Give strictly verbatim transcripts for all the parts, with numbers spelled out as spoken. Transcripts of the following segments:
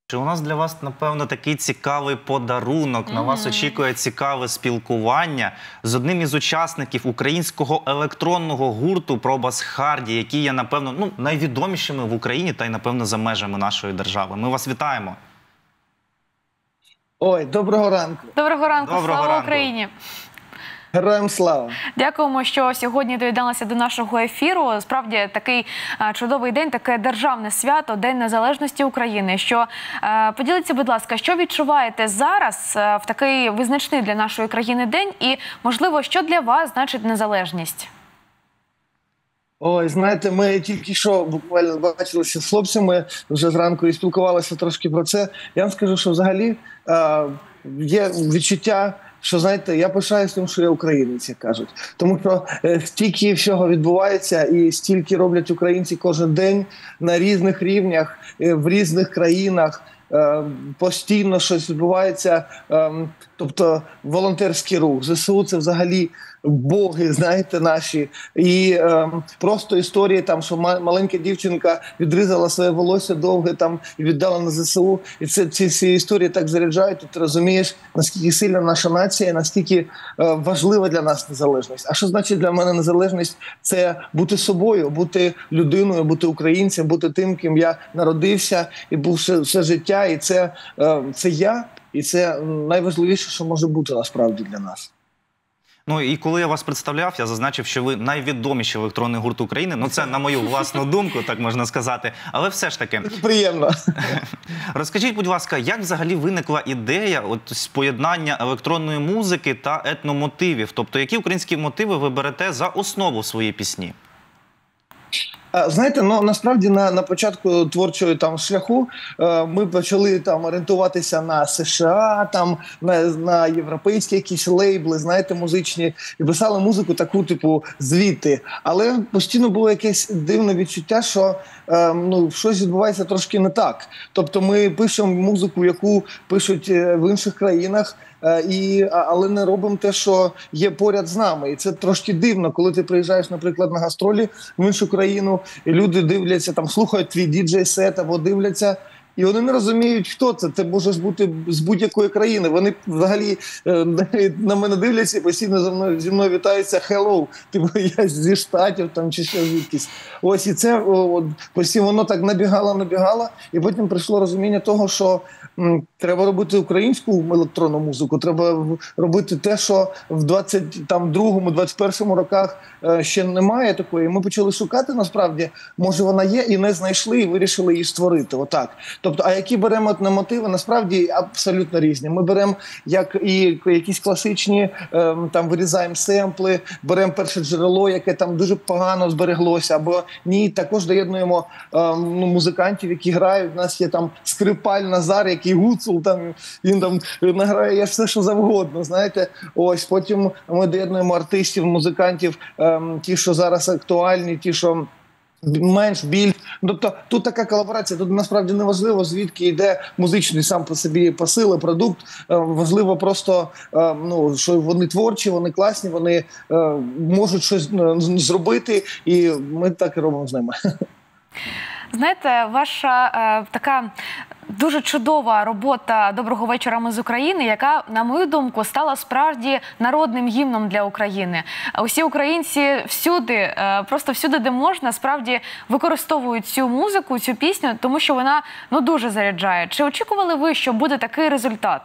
Чи у нас для вас, напевно, такий цікавий подарунок? Mm-hmm. На вас очікує цікаве спілкування з одним із учасників українського електронного гурту «Пробас Харді», які є, напевно, ну, найвідомішими в Україні та й, напевно, за межами нашої держави. Ми вас вітаємо. Ой, доброго ранку. Доброго ранку, доброго слава ранку. Україні. Героям слава! Дякуємо, що сьогодні доєдналися до нашого ефіру. Справді, такий а, чудовий день, таке державне свято, День Незалежності України. Що, а, поділіться, будь ласка, що відчуваєте зараз а, в такий визначний для нашої країни день і, можливо, що для вас значить незалежність? Ой, знаєте, ми тільки що буквально бачилися з хлопцями вже зранку і спілкувалися трошки про це. Я вам скажу, що взагалі а, є відчуття, що, знаєте, я пишаюсь тим, що я українець, як кажуть. Тому що е, стільки всього відбувається і стільки роблять українці кожен день на різних рівнях, е, в різних країнах. Е, постійно щось відбувається. Е, тобто волонтерський рух. ЗСУ – це взагалі боги, знаєте, наші. І е, просто історії, там, що маленька дівчинка відрізала своє волосся довге там, і віддала на ЗСУ. І це, ці всі історії так заряджають, і ти розумієш, наскільки сильна наша нація, наскільки е, важлива для нас незалежність. А що значить для мене незалежність? Це бути собою, бути людиною, бути українцем, бути тим, ким я народився і був все, все життя. І це, е, це я, і це найважливіше, що може бути насправді для нас. Ну і коли я вас представляв, я зазначив, що ви найвідоміший електронний гурт України. Ну це на мою власну думку, так можна сказати. Але все ж таки... Приємно. Розкажіть, будь ласка, як взагалі виникла ідея от, з поєднання електронної музики та етномотивів? Тобто, які українські мотиви ви берете за основу своєї пісні? Знаєте, ну насправді на, на початку творчого там шляху е, ми почали там орієнтуватися на США, там на, на європейські якісь лейбли, знаєте, музичні, і писали музику таку, типу, звідти. Але постійно було якесь дивне відчуття, що е, ну, щось відбувається трошки не так. Тобто ми пишемо музику, яку пишуть в інших країнах, І, але не робимо те, що є поряд з нами. І це трошки дивно, коли ти приїжджаєш, наприклад, на гастролі в іншу країну, і люди дивляться, там, слухають твій діджей-сет або дивляться, і вони не розуміють, хто це. Це може бути з будь-якої країни. Вони взагалі на мене дивляться і постійно зі мною, зі мною вітаються «Hello», типу я зі Штатів там, чи ще звідкись. Ось і це от, постійно воно так набігало, набігало, і потім прийшло розуміння того, що м, треба робити українську електронну музику, треба робити те, що в двадцять другому, двадцять першому роках е, ще немає такої. І ми почали шукати, насправді, може вона є, і не знайшли, і вирішили її створити. Отак. Тобто, а які беремо на мотиви, насправді абсолютно різні. Ми беремо як і якісь класичні, е, там вирізаємо семпли, беремо перше джерело, яке там дуже погано збереглося, або ні, також доєднуємо е, ну, музикантів, які грають. У нас є там Скрипаль Назар, який гуцул, там, він там награє все, що завгодно, знаєте. Ось, потім ми доєднуємо артистів, музикантів, е, ті, що зараз актуальні, ті, що менш, біль. Тобто тут така колаборація, тут насправді не важливо, звідки йде музичний сам по собі посил, продукт. Важливо просто, ну, що вони творчі, вони класні, вони можуть щось зробити, і ми так і робимо з ними. Знаєте, ваша е, така дуже чудова робота «Доброго вечора, ми з України», яка, на мою думку, стала справді народним гімном для України. Усі українці всюди, е, просто всюди, де можна, справді використовують цю музику, цю пісню, тому що вона, ну, дуже заряджає. Чи очікували ви, що буде такий результат?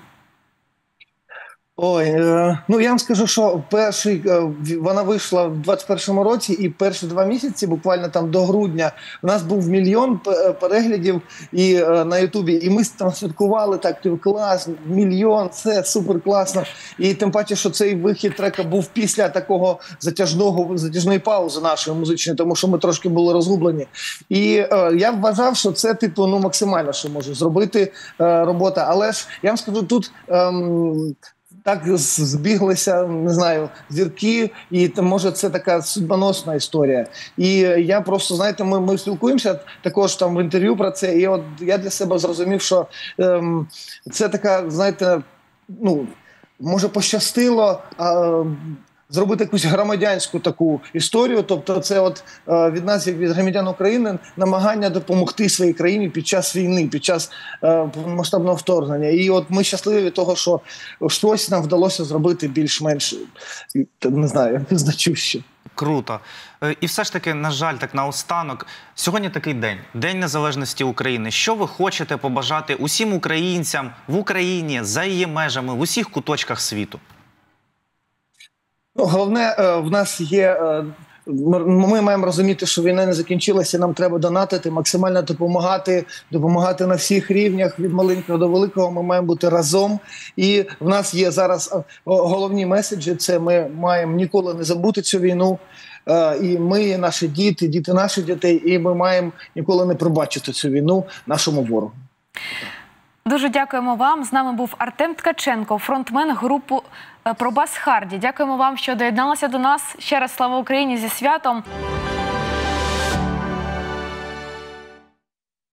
Ой, е, ну я вам скажу, що перший, е, вона вийшла в двадцять першому році, і перші два місяці, буквально там до грудня, у нас був мільйон переглядів і, е, на Ютубі, і ми там святкували так, клас, мільйон, це супер класно. І тим паче, що цей вихід трека був після такого затяжного, затяжної паузи нашої музичної, тому що ми трошки були розгублені. І е, я вважав, що це типу, ну, максимально, що може зробити е, робота. Але ж я вам скажу, тут... Е, так збіглися, не знаю, зірки, і може це така судьбоносна історія. І я просто, знаєте, ми, ми спілкуємося також там в інтерв'ю про це, і от я для себе зрозумів, що ем, це така, знаєте, ну, може пощастило, а, зробити якусь громадянську таку історію. Тобто це от е, від нас, як від громадян України, намагання допомогти своїй країні під час війни, під час е, масштабного вторгнення. І от ми щасливі від того, що щось нам вдалося зробити більш-менш, не знаю, значуще. Круто. Е, І все ж таки, на жаль, так наостанок, сьогодні такий день, День Незалежності України. Що ви хочете побажати усім українцям в Україні, за її межами, в усіх куточках світу? Ну, головне, е, в нас є... Е, Ми маємо розуміти, що війна не закінчилася, нам треба донатити, максимально допомагати, допомагати на всіх рівнях, від маленького до великого. Ми маємо бути разом. І в нас є зараз головні меседжі, це ми маємо ніколи не забути цю війну. І ми, і наші діти, діти наших дітей, і ми маємо ніколи не пробачити цю війну нашому ворогу. Дуже дякуємо вам. З нами був Артем Ткаченко, фронтмен групи «Пробас Харді». Дякуємо вам, що доєдналися до нас. Ще раз слава Україні, зі святом!